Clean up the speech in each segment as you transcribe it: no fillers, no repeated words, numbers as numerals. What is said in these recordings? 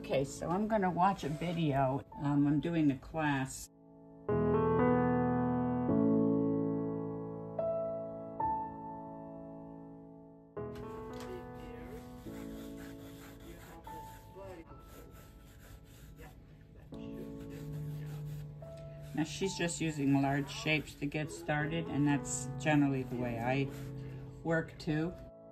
Okay, so I'm gonna watch a video. I'm doing a class. Now she's just using large shapes to get started, and that's generally the way I work too.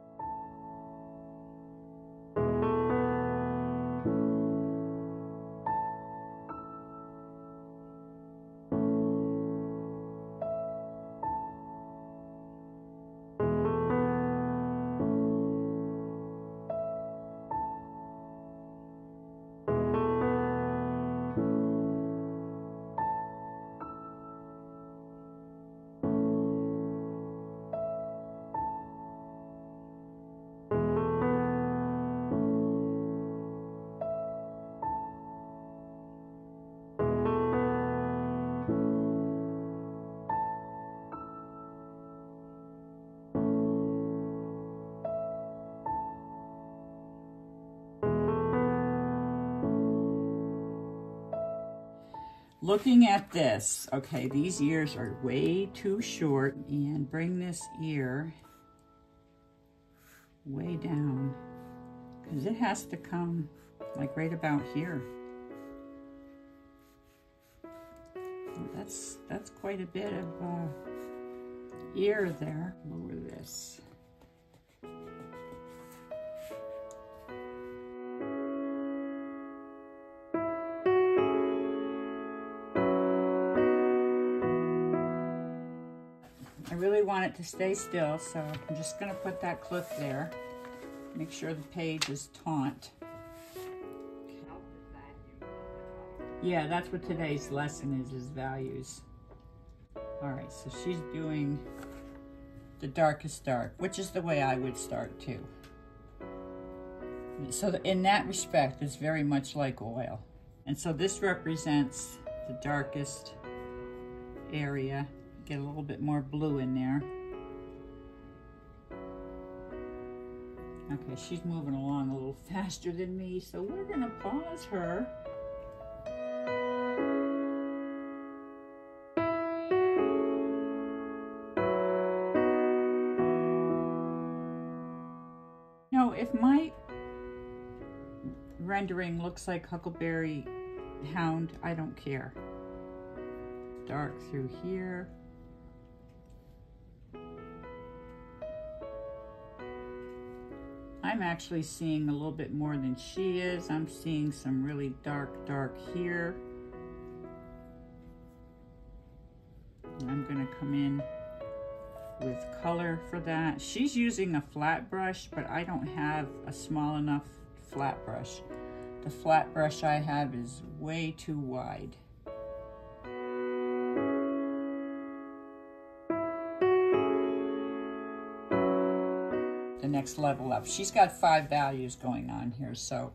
Looking at this, okay, these ears are way too short, and bring this ear way down because it has to come like right about here. That's quite a bit of ear there. Lower this. I really want it to stay still, so I'm just going to put that clip there. Make sure the page is taut. Yeah, that's what today's lesson is values. All right, so she's doing the darkest dark, which is the way I would start too. So in that respect, it's very much like oil. And so this represents the darkest area. Get a little bit more blue in there. Okay, she's moving along a little faster than me, so we're gonna pause her. No, if my rendering looks like Huckleberry Hound, I don't care. Dark through here. I'm actually seeing a little bit more than she is. I'm seeing some really dark here. And I'm gonna come in with color for that. She's using a flat brush, but I don't have a small enough flat brush. The flat brush I have is way too wide. The next level up. She's got 5 values going on here, so.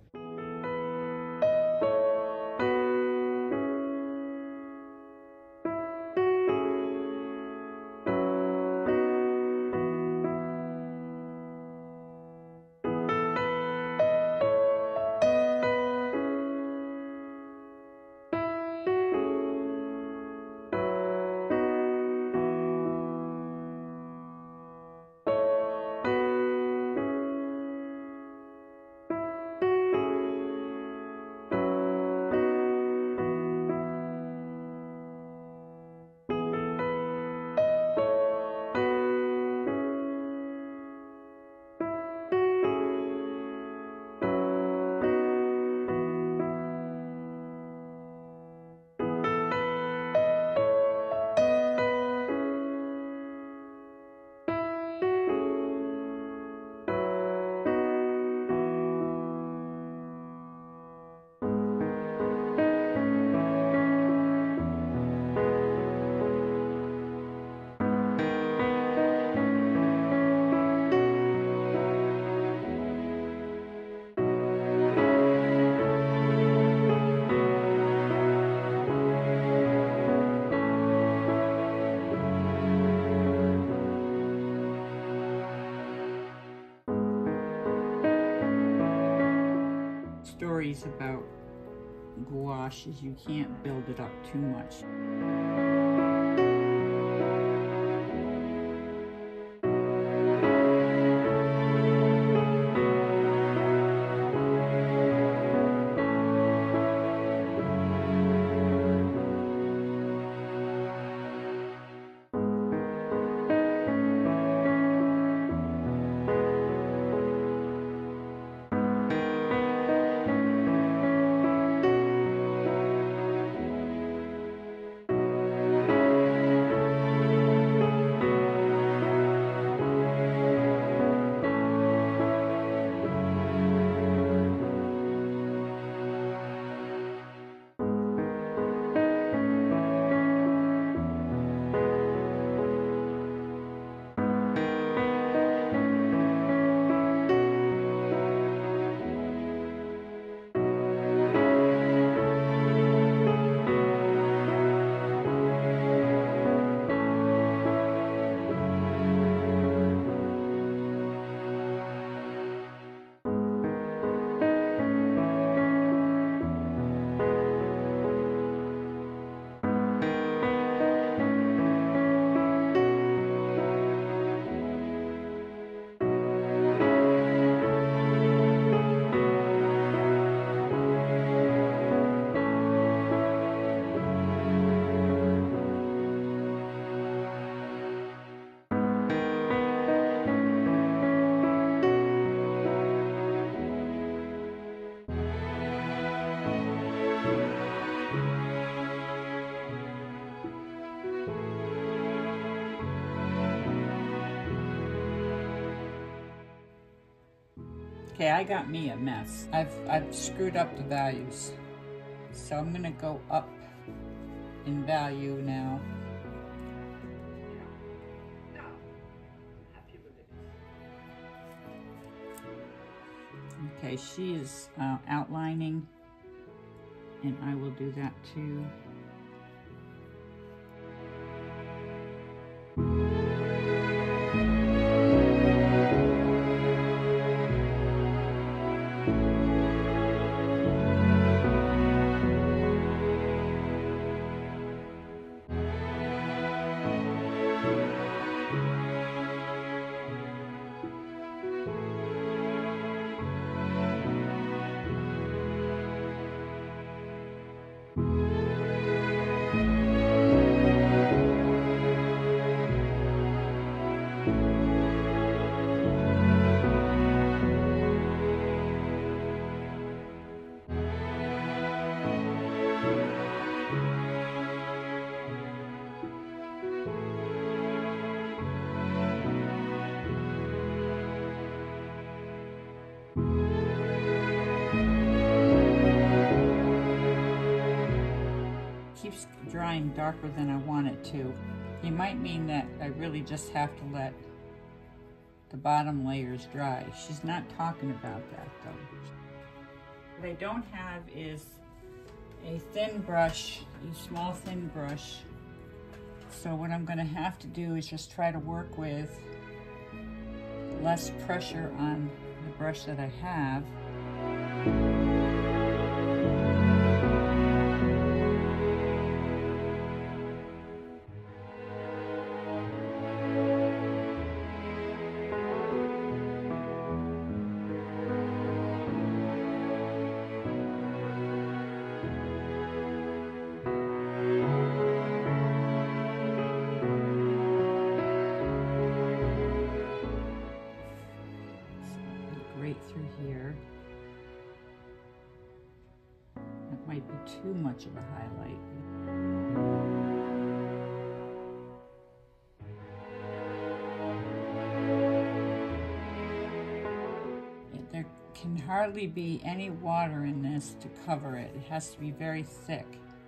stories about gouache is you can't build it up too much. Okay, I got me a mess. I've screwed up the values. So I'm gonna go up in value now. Okay, she is outlining, and I will do that too. Keeps drying darker than I want it to. It might mean that I really just have to let the bottom layers dry. She's not talking about that though. What I don't have is a thin brush, a small thin brush. So what I'm gonna have to do is just try to work with less pressure on the brush that I have. Through here. That might be too much of a highlight. There can hardly be any water in this to cover it. It has to be very thick.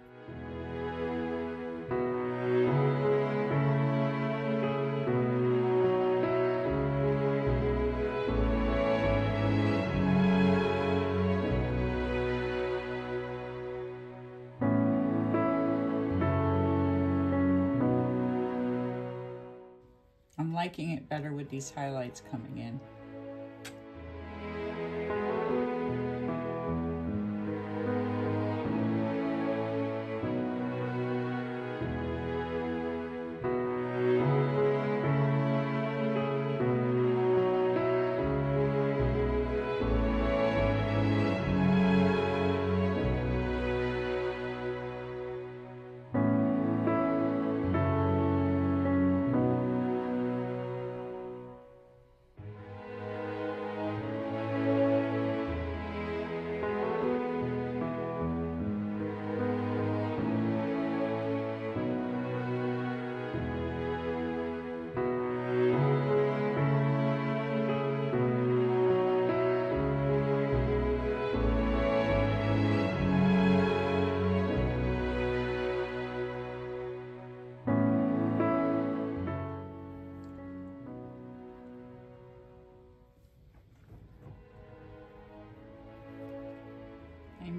I'm liking it better with these highlights coming in.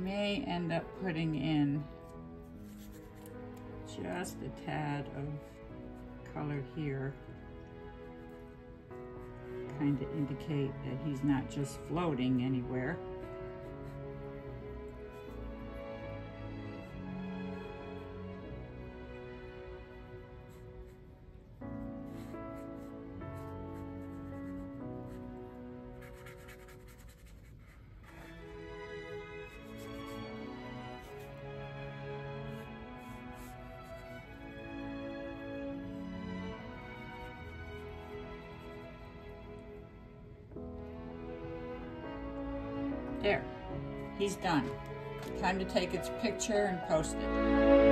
may end up putting in just a tad of color here, kind of indicate that he's not just floating anywhere. There, he's done. Time to take its picture and post it.